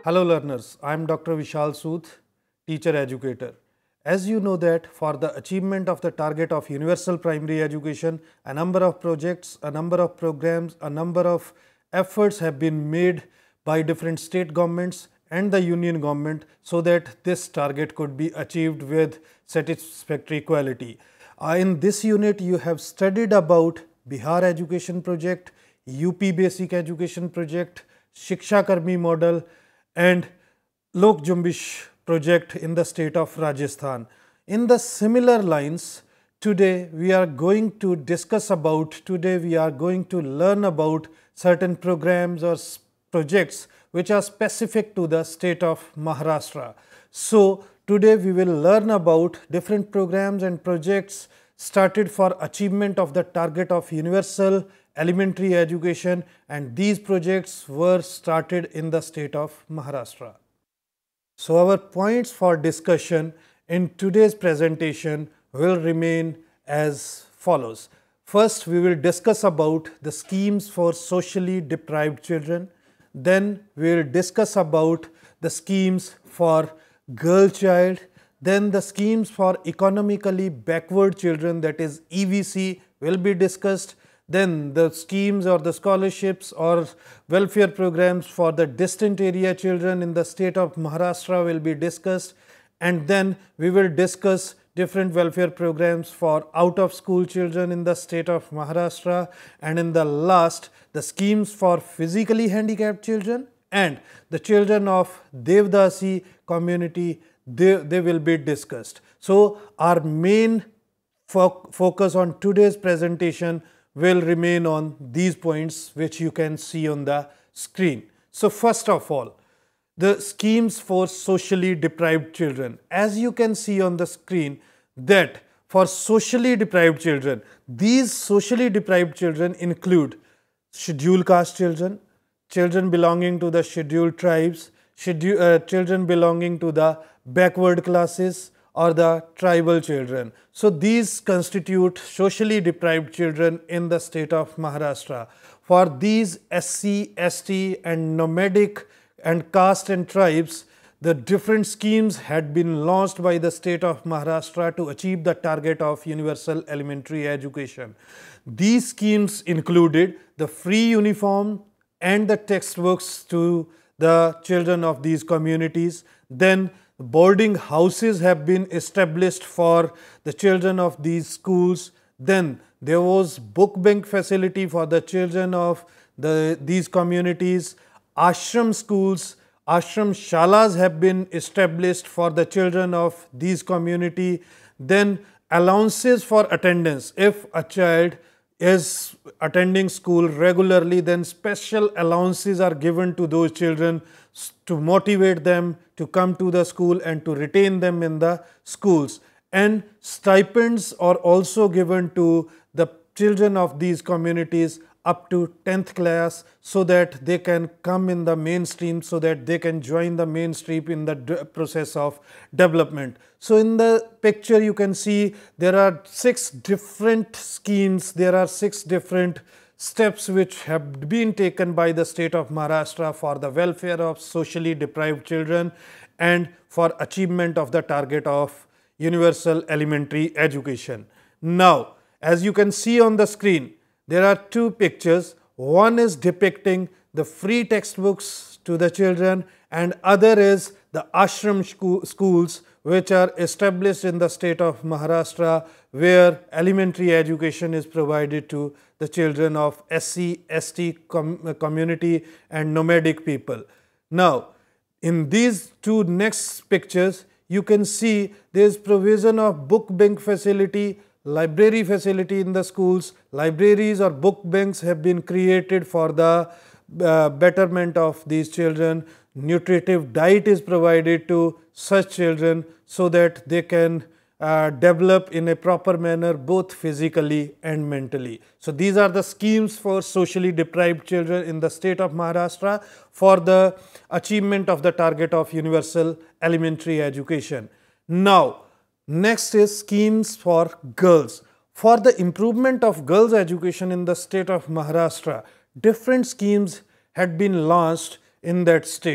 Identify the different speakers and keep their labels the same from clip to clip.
Speaker 1: Hello learners, I am Dr. Vishal Sood, teacher educator. As you know that for the achievement of the target of universal primary education, a number of projects, a number of programs, a number of efforts have been made by different state governments and the union government so that this target could be achieved with satisfactory quality. In this unit, you have studied about Bihar Education Project, UP Basic Education Project, Shiksha Karmi model and Lok Jumbish project in the state of Rajasthan. In the similar lines, today we are going to learn about certain programs or projects which are specific to the state of Maharashtra. So, today we will learn about different programs and projects started for achievement of the target of universal elementary education, and these projects were started in the state of Maharashtra. So, our points for discussion in today's presentation will remain as follows. First, we will discuss about the schemes for socially deprived children. Then, we will discuss about the schemes for girl child. Then, the schemes for economically backward children, that is EBC, will be discussed. Then the schemes or the scholarships or welfare programs for the distant area children in the state of Maharashtra will be discussed, and then we will discuss different welfare programs for out of school children in the state of Maharashtra, and in the last the schemes for physically handicapped children and the children of Devdasi community, they will be discussed. So, our main focus on today's presentation will remain on these points which you can see on the screen. So, first of all, the schemes for socially deprived children. As you can see on the screen that for socially deprived children, these socially deprived children include scheduled caste children, children belonging to the scheduled tribes, children belonging to the backward classes, or the tribal children. So, these constitute socially deprived children in the state of Maharashtra. For these SC, ST and nomadic and caste and tribes, the different schemes had been launched by the state of Maharashtra to achieve the target of universal elementary education. These schemes included the free uniform and the textbooks to the children of these communities. Then boarding houses have been established for the children of these schools. Then there was book bank facility for the children of these communities. Ashram schools, ashram shalas have been established for the children of these community. Then allowances for attendance. If a child is attending school regularly, then special allowances are given to those children to motivate them to come to the school and to retain them in the schools. And stipends are also given to the children of these communities up to 10th class so that they can come in the mainstream, so that they can join the mainstream in the process of development. So, in the picture you can see there are 6 different schemes, there are 6 different steps which have been taken by the state of Maharashtra for the welfare of socially deprived children and for achievement of the target of universal elementary education. Now, as you can see on the screen, there are 2 pictures. One is depicting the free textbooks to the children and other is the ashram schools which are established in the state of Maharashtra, where elementary education is provided to the children of SC, ST community and nomadic people. Now, in these 2 next pictures, you can see there is provision of book bank facility, library facility in the schools. Libraries or book banks have been created for the betterment of these children. Nutritive diet is provided to such children so that they can develop in a proper manner both physically and mentally. So, these are the schemes for socially deprived children in the state of Maharashtra for the achievement of the target of universal elementary education. Now, next is schemes for girls. For the improvement of girls' education in the state of Maharashtra, different schemes had been launched in that state.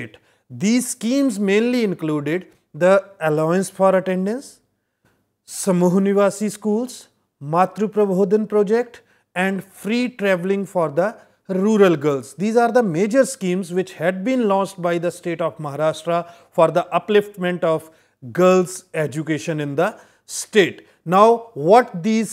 Speaker 1: These schemes mainly included the allowance for attendance, Samuh Nivasi schools, Matru Prabodhan project and free travelling for the rural girls. These are the major schemes which had been launched by the state of Maharashtra for the upliftment of girls' education in the state. Now, what these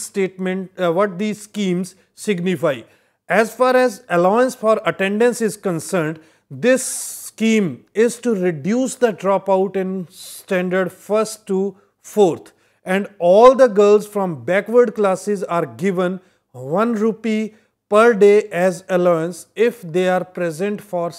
Speaker 1: schemes signify? As far as allowance for attendance is concerned, this scheme is to reduce the dropout in standard 1st to 4th, and all the girls from backward classes are given 1 rupee per day as allowance if they are present for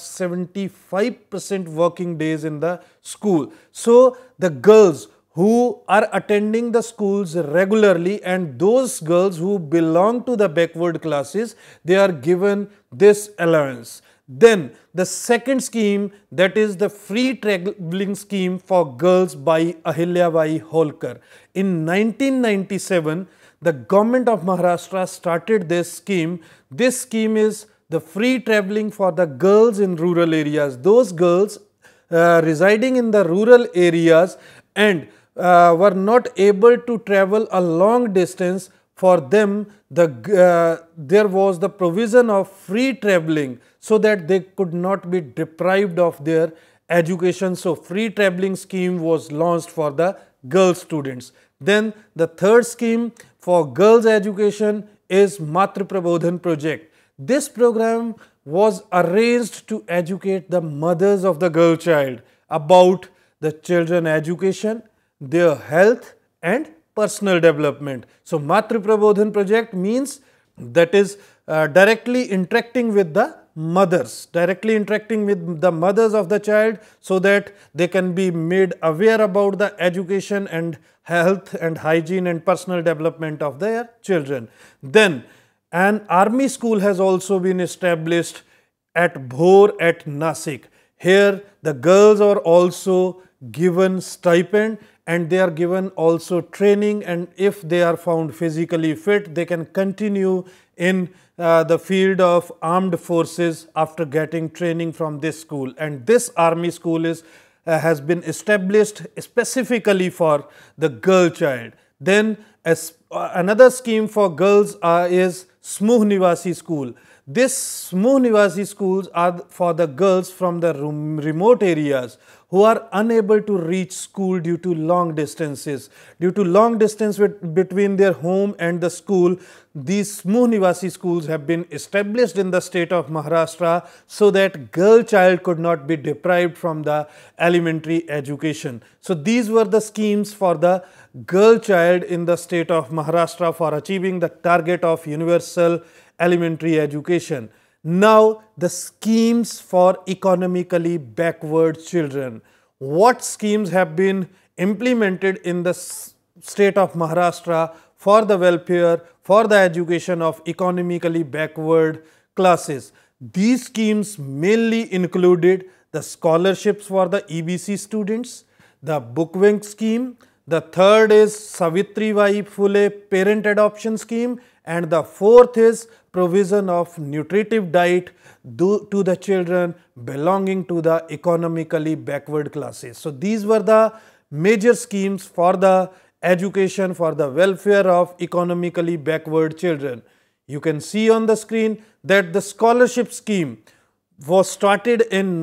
Speaker 1: 75% working days in the school. So, the girls who are attending the schools regularly and those girls who belong to the backward classes, they are given this allowance. Then the second scheme, that is the free travelling scheme for girls by Ahilyabai Holkar. In 1997, the government of Maharashtra started this scheme. This scheme is the free travelling for the girls in rural areas. Those girls residing in the rural areas and were not able to travel a long distance. For them, there was the provision of free travelling so that they could not be deprived of their education. So, free travelling scheme was launched for the girl students. Then the third scheme for girls education is Matru Prabodhan project. This program was arranged to educate the mothers of the girl child about the children education, their health and personal development. So, Matru Prabodhan project means that is directly interacting with the mothers, directly interacting with the mothers of the child so that they can be made aware about the education and health and hygiene and personal development of their children. Then an army school has also been established at Bhor at Nasik. Here the girls are also given stipend and they are given also training, and if they are found physically fit, they can continue in the field of armed forces after getting training from this school. And this army school is has been established specifically for the girl child. Then another scheme for girls is Samuh Nivasi school. This Samuh Nivasi schools are for the girls from the remote areas who are unable to reach school due to long distances. Due to long distance between their home and the school, these Samuh Nivasi schools have been established in the state of Maharashtra so that girl child could not be deprived from the elementary education. So, these were the schemes for the girl child in the state of Maharashtra for achieving the target of universal elementary education. Now, the schemes for economically backward children. What schemes have been implemented in the state of Maharashtra for the welfare, for the education of economically backward classes? These schemes mainly included the scholarships for the EBC students, the bookbank scheme, the third is Savitribai Phule parent adoption scheme, and the fourth is provision of nutritive diet to the children belonging to the economically backward classes. So, these were the major schemes for the education, for the welfare of economically backward children. You can see on the screen that the scholarship scheme was started in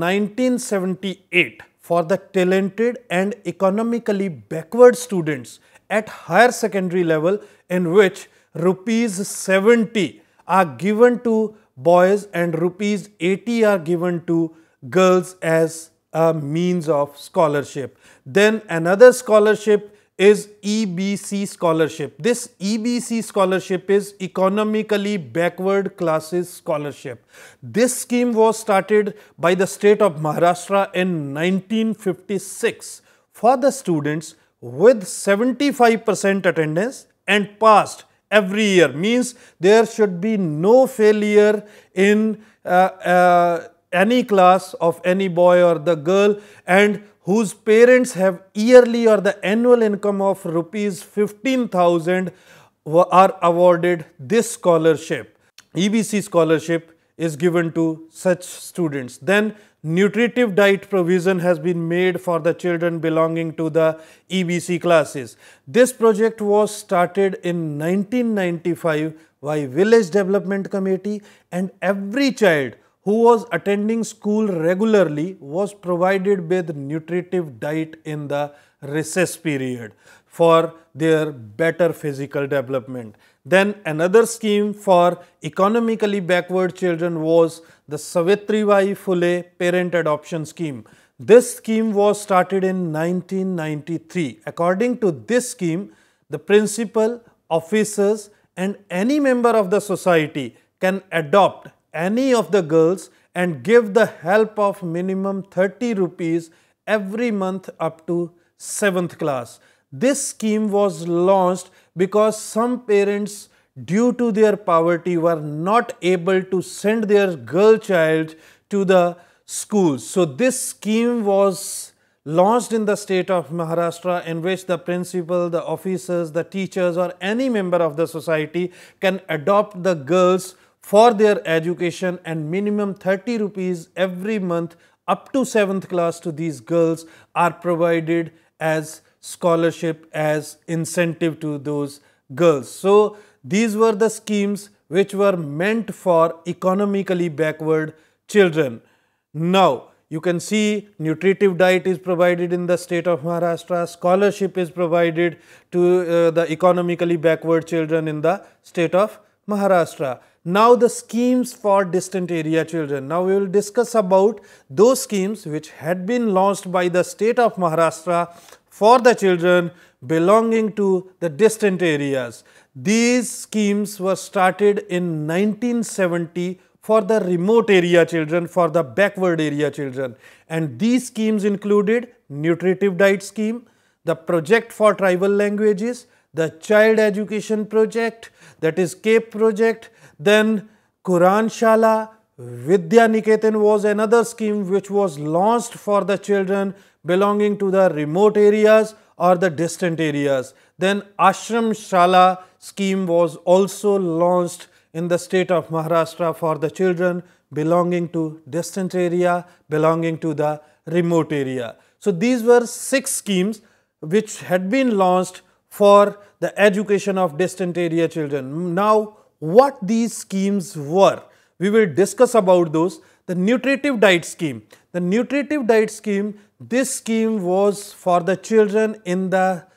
Speaker 1: 1978 for the talented and economically backward students at higher secondary level, in which rupees 70 are given to boys and rupees 80 are given to girls as a means of scholarship. Then another scholarship is EBC scholarship. This EBC scholarship is economically backward classes scholarship. This scheme was started by the state of Maharashtra in 1956 for the students with 75% attendance and passed every year. Means there should be no failure in any class of any boy or the girl, and whose parents have yearly or the annual income of rupees 15,000 are awarded this scholarship. EBC scholarship is given to such students. Then nutritive diet provision has been made for the children belonging to the EBC classes. This project was started in 1995 by Village Development Committee, and every child who was attending school regularly was provided with nutritive diet in the recess period for their better physical development. Then another scheme for economically backward children was the Savitribai Phule Parent Adoption Scheme. This scheme was started in 1993. According to this scheme, the principal, officers and any member of the society can adopt any of the girls and give the help of minimum 30 rupees every month up to 7th class. This scheme was launched because some parents, due to their poverty, were not able to send their girl child to the schools. So this scheme was launched in the state of Maharashtra, in which the principal, the officers, the teachers or any member of the society can adopt the girls for their education, and minimum 30 rupees every month up to 7th class to these girls are provided as scholarship, as incentive to those girls. So these were the schemes which were meant for economically backward children. Now you can see nutritive diet is provided in the state of Maharashtra, scholarship is provided to the economically backward children in the state of Maharashtra. Now the schemes for distant area children. Now we will discuss about those schemes which had been launched by the state of Maharashtra for the children belonging to the distant areas. These schemes were started in 1970 for the remote area children, for the backward area children, and these schemes included nutritive diet scheme, the project for tribal languages, the child education project, that is CAPE project, then Quran Shala, Vidya Niketan was another scheme which was launched for the children belonging to the remote areas or the distant areas. Then Ashram Shala scheme was also launched in the state of Maharashtra for the children belonging to distant area, belonging to the remote area. So these were 6 schemes which had been launched for the education of distant area children. Now what these schemes were, we will discuss about those. The nutritive diet scheme. The nutritive diet scheme, this scheme was for the children in the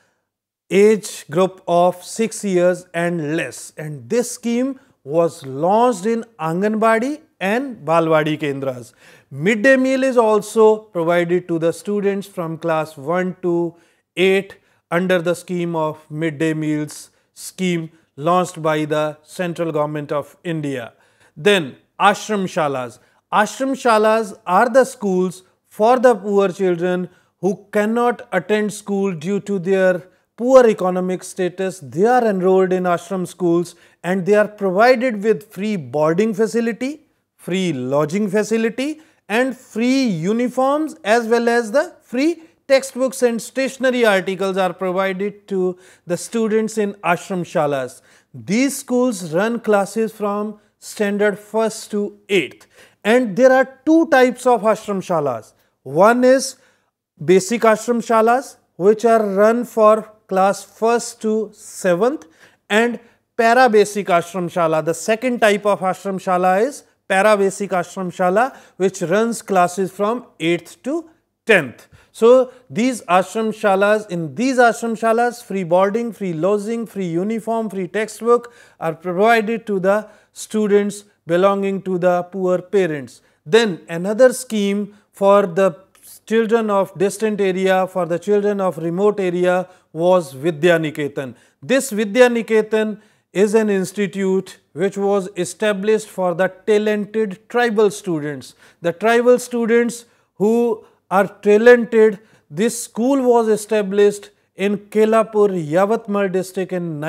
Speaker 1: age group of 6 years and less, and this scheme was launched in Anganwadi and Balwadi Kendras. Midday meal is also provided to the students from class 1 to 8 under the scheme of midday meals scheme launched by the central government of India. Then Ashram Shalas. Ashram Shalas are the schools for the poor children who cannot attend school due to their poor economic status. They are enrolled in ashram schools and they are provided with free boarding facility, free lodging facility and free uniforms, as well as the free textbooks and stationery articles are provided to the students in ashram shalas. These schools run classes from standard 1st to 8th, and there are 2 types of ashram shalas. One is basic ashram shalas, which are run for class 1st to 7th, and para basic ashram shala. The second type of ashram shala is para basic ashram shala, which runs classes from 8th to 10th. So these ashram shalas, in these ashram shalas, free boarding, free lodging, free uniform, free textbook are provided to the students belonging to the poor parents. Then another scheme for the children of distant area, for the children of remote area, was Vidya Niketan. This Vidya Niketan is an institute which was established for the talented tribal students. The tribal students who are talented, this school was established in Kelapur, Yavatmal district in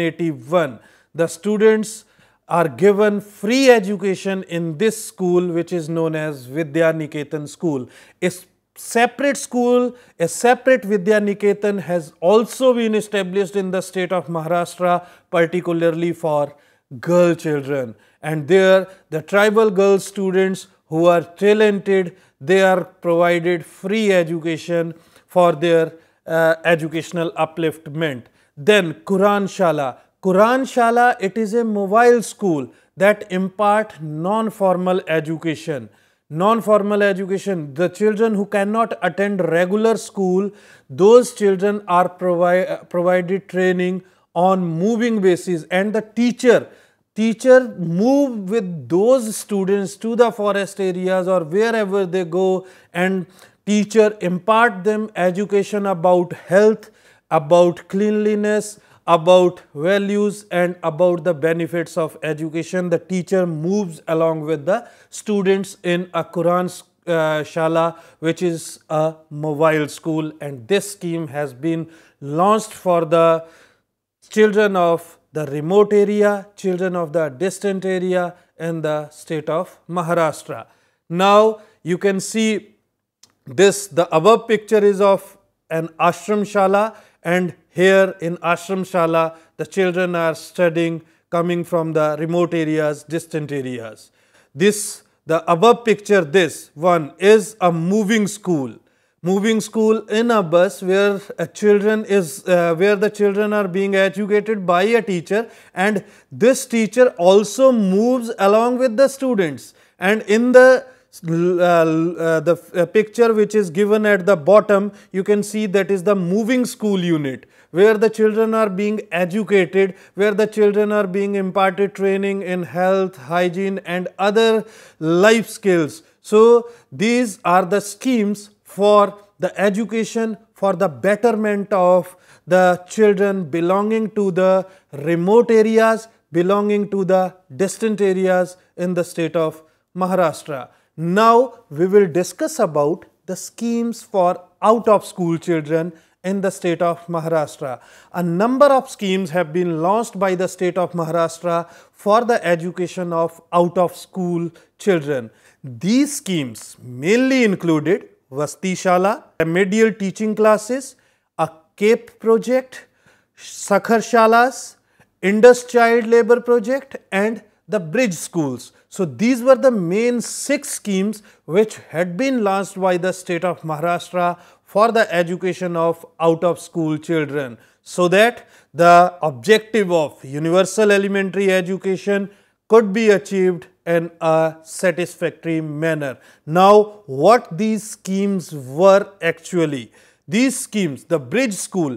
Speaker 1: 1981. The students are given free education in this school, which is known as Vidya Niketan school. A separate school, a separate Vidya Niketan has also been established in the state of Maharashtra, particularly for girl children, and there the tribal girl students who are talented, they are provided free education for their educational upliftment. Then Quran Shala. Quran Shala, it is a mobile school that impart non-formal education. Non-formal education, the children who cannot attend regular school, those children are provided training on moving basis, and the teacher move with those students to the forest areas or wherever they go, and teacher impart them education about health, about cleanliness, about values, and about the benefits of education. The teacher moves along with the students in a Quran Shala, which is a mobile school, and this scheme has been launched for the children of the remote area, children of the distant area in the state of Maharashtra. Now you can see this, the above picture is of an ashram shala, and here in ashram shala the children are studying coming from the remote areas, distant areas. This, the above picture, this one is a moving school. Moving school in a bus where where the children are being educated by a teacher, and this teacher also moves along with the students. And in the picture which is given at the bottom, you can see that is the moving school unit, where the children are being educated, where the children are being imparted training in health, hygiene and other life skills. So these are the schemes for the education, for the betterment of the children belonging to the remote areas, belonging to the distant areas in the state of Maharashtra. Now we will discuss about the schemes for out of school children in the state of Maharashtra. A number of schemes have been launched by the state of Maharashtra for the education of out of school children. These schemes mainly included Vasti Shala, remedial teaching classes, a CAPE project, Sakhar Shalas, Indus Child Labour Project and the bridge schools. So these were the main 6 schemes which had been launched by the state of Maharashtra for the education of out of school children, so that the objective of universal elementary education could be achieved in a satisfactory manner. Now what these schemes were actually? These schemes, the bridge school,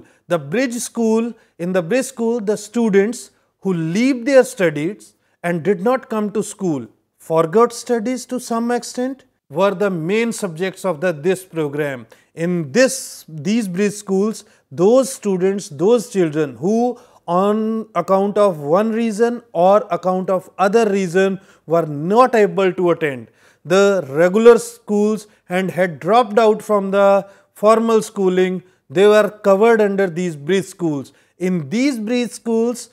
Speaker 1: in the bridge school the students who leave their studies and did not come to school, forgot studies to some extent, were the main subjects of this program. In these bridge schools, those students, those children who on account of one reason or account of other reason were not able to attend the regular schools and had dropped out from the formal schooling, they were covered under these bridge schools. In these bridge schools,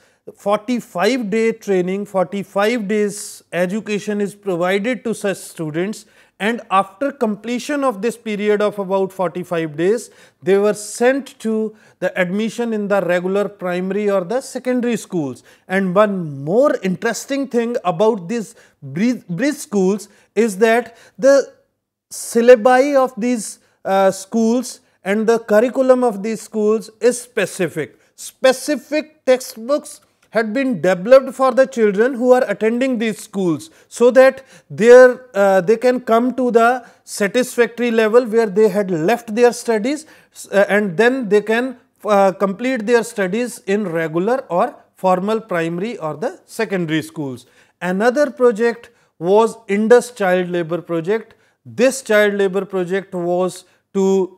Speaker 1: 45-day training, 45 days education is provided to such students, and after completion of this period of about 45 days, they were sent to the admission in the regular primary or the secondary schools. And one more interesting thing about these bridge schools is that the syllabi of these schools and the curriculum of these schools is specific. Specific textbooks had been developed for the children who are attending these schools, so that they can come to the satisfactory level where they had left their studies and then they can complete their studies in regular or formal primary or the secondary schools. Another project was Indus Child Labour Project. This child labour project was to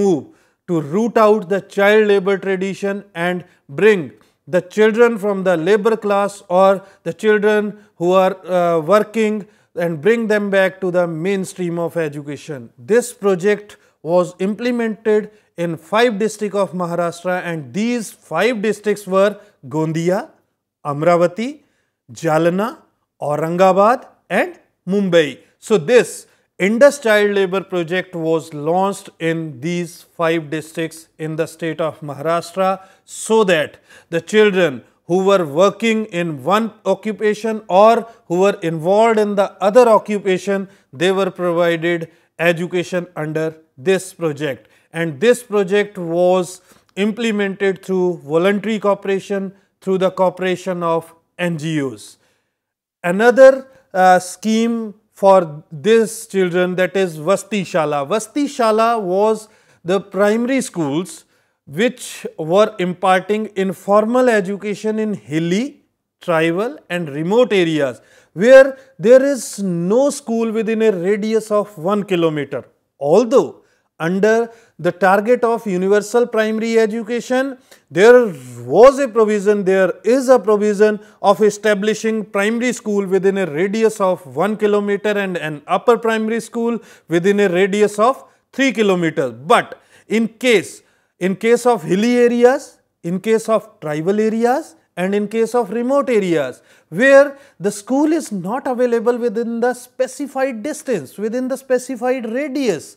Speaker 1: root out the child labour tradition and bring the children from the labor class or the children who are working and bring them back to the mainstream of education. This project was implemented in 5 districts of Maharashtra, and these 5 districts were Gondia, Amravati, Jalna, Aurangabad and Mumbai. So this Indus Child Labour Project was launched in these 5 districts in the state of Maharashtra, so that the children who were working in one occupation or who were involved in the other occupation, they were provided education under this project. And this project was implemented through voluntary cooperation, through the cooperation of NGOs. Another scheme for these children, that is Vasti Shala. Vasti Shala was the primary schools which were imparting informal education in hilly, tribal and remote areas where there is no school within a radius of 1 kilometer. Although under the target of universal primary education, there was a provision, there is a provision of establishing primary school within a radius of 1 kilometer and an upper primary school within a radius of 3 kilometers. But in case of hilly areas, in case of tribal areas and in case of remote areas where the school is not available within the specified distance, within the specified radius,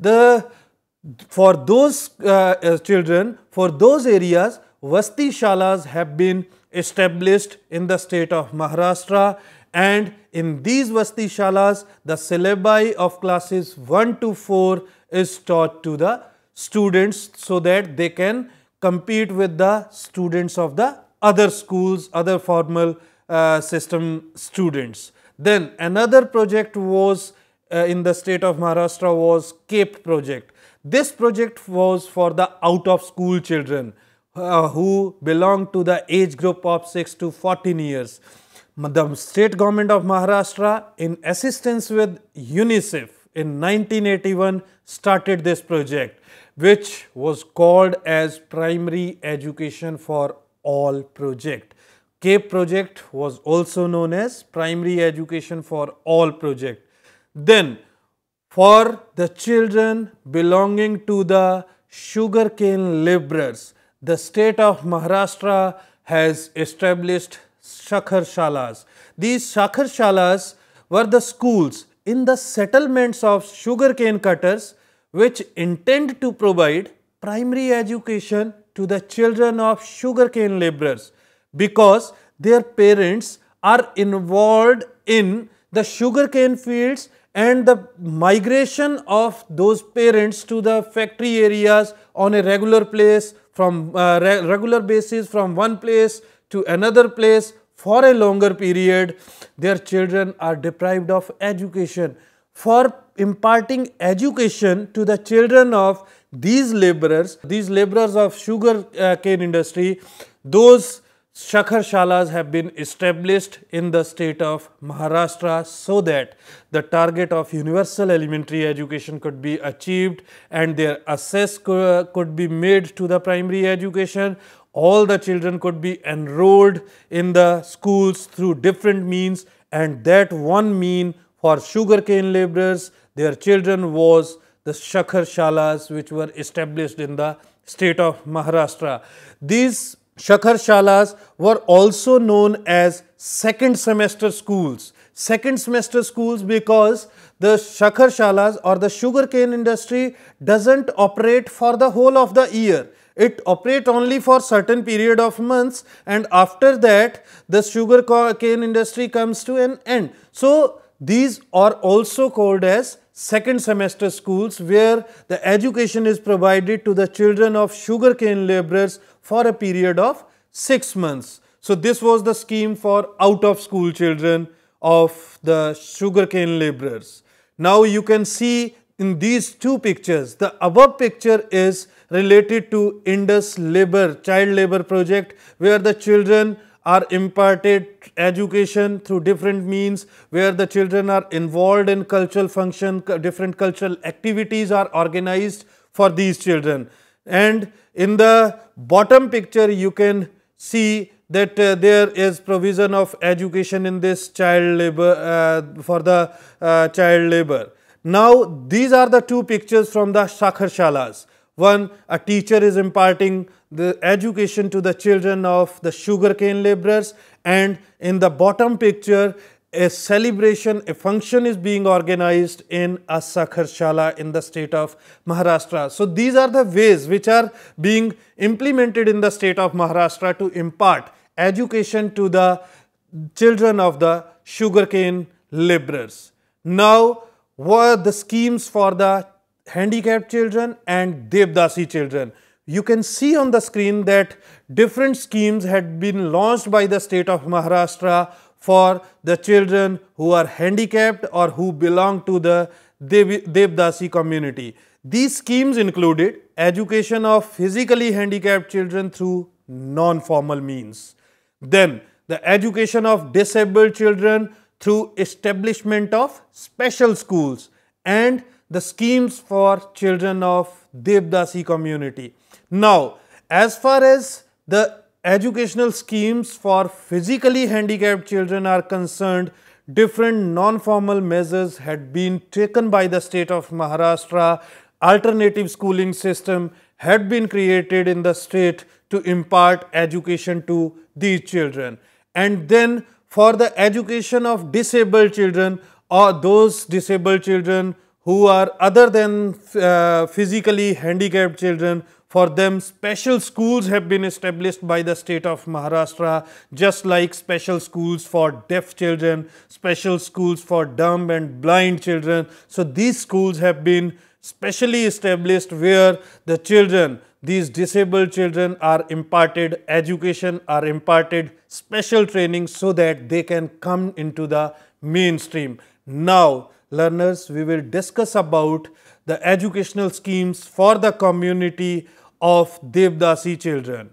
Speaker 1: for those children, for those areas, Vasti Shalas have been established in the state of Maharashtra, and in these Vasti Shalas, the syllabi of classes 1 to 4 is taught to the students so that they can compete with the students of the other schools, other formal system students. Then another project was in the state of Maharashtra was CAPE project. This project was for the out of school children who belong to the age group of 6 to 14 years. The state government of Maharashtra, in assistance with UNICEF in 1981, started this project, which was called as Primary Education for All project. CAPE project was also known as Primary Education for All project. Then for the children belonging to the sugarcane laborers, the state of Maharashtra has established Shakhar Shalas. These Shakhar Shalas were the schools in the settlements of sugarcane cutters which intend to provide primary education to the children of sugarcane laborers because their parents are involved in the sugarcane fields, and the migration of those parents to the factory areas on a regular basis from one place to another place for a longer period, their children are deprived of education. For imparting education to the children of these laborers of sugar cane industry, those Shakhar Shalas have been established in the state of Maharashtra so that the target of universal elementary education could be achieved and their access could be made to the primary education. All the children could be enrolled in the schools through different means, and that one mean for sugarcane laborers, their children was the Shakhar Shalas, which were established in the state of Maharashtra. These Shakhar Shalas were also known as second semester schools. Second semester schools because the Shakhar Shalas or the sugarcane industry doesn't operate for the whole of the year. It operates only for certain period of months, and after that the sugarcane industry comes to an end. So these are also called as second semester schools where the education is provided to the children of sugarcane laborers for a period of 6 months. So this was the scheme for out of school children of the sugarcane laborers. Now you can see in these two pictures, the above picture is related to Indus child labor project, where the children are imparted education through different means, where the children are involved in cultural function, different cultural activities are organized for these children. And in the bottom picture you can see that there is provision of education in this child labor for the child labor. Now these are the two pictures from the Shakhar Shalas. One, a teacher is imparting the education to the children of the sugarcane laborers, and in the bottom picture a celebration, a function is being organized in a Shakhar Shala in the state of Maharashtra. So these are the ways which are being implemented in the state of Maharashtra to impart education to the children of the sugarcane laborers. Now, were the schemes for the handicapped children and Devdasi children. You can see on the screen that different schemes had been launched by the state of Maharashtra for the children who are handicapped or who belong to the Devdasi community. These schemes included education of physically handicapped children through non-formal means. Then the education of disabled children through establishment of special schools and the schemes for children of Devdasi community. Now, as far as the educational schemes for physically handicapped children are concerned, different non-formal measures had been taken by the state of Maharashtra. Alternative schooling system had been created in the state to impart education to these children. And then for the education of disabled children or those disabled children who are other than physically handicapped children, for them special schools have been established by the state of Maharashtra, just like special schools for deaf children, special schools for dumb and blind children. So these schools have been specially established where the children, these disabled children, are imparted education, are imparted special training so that they can come into the mainstream. Now, learners, we will discuss about the educational schemes for the community of Devdasi children.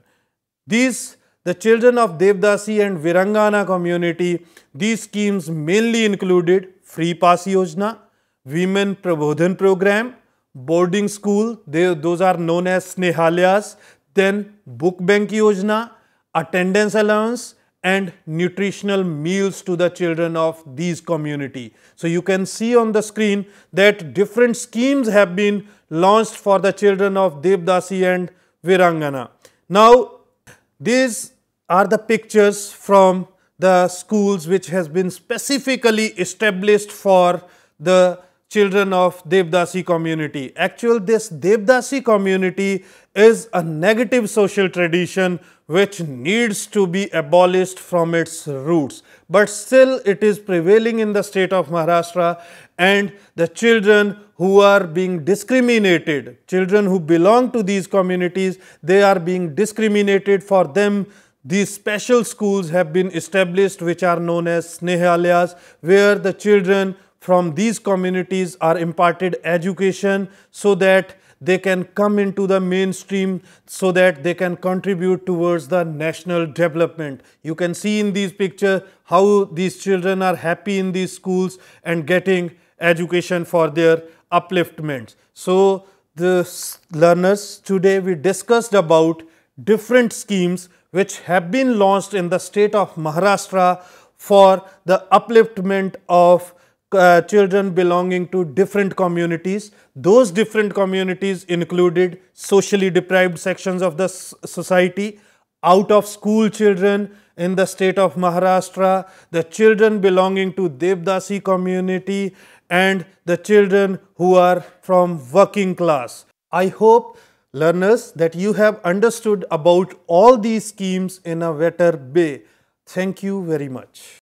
Speaker 1: The children of Devdasi and Virangana community, these schemes mainly included Free Pass Yojana, Women Prabodhan Program, boarding school, those are known as Snehalayas, then Book Bank Yojana, attendance allowance and nutritional meals to the children of these community. So you can see on the screen that different schemes have been launched for the children of Devdasi and Virangana. Now, these are the pictures from the schools which has been specifically established for the children of Devdasi community. Actually, this Devdasi community is a negative social tradition which needs to be abolished from its roots. But still it is prevailing in the state of Maharashtra, and the children who are being discriminated, children who belong to these communities, they are being discriminated. For them, these special schools have been established which are known as Snehalayas, where the children from these communities are imparted education so that they can come into the mainstream, so that they can contribute towards the national development. You can see in these pictures how these children are happy in these schools and getting education for their upliftment. So, the learners, today we discussed about different schemes which have been launched in the state of Maharashtra for the upliftment of children belonging to different communities. Those different communities included socially deprived sections of the society, out of school children in the state of Maharashtra, the children belonging to Devdasi community, and the children who are from working class. I hope, learners, that you have understood about all these schemes in a better way. Thank you very much.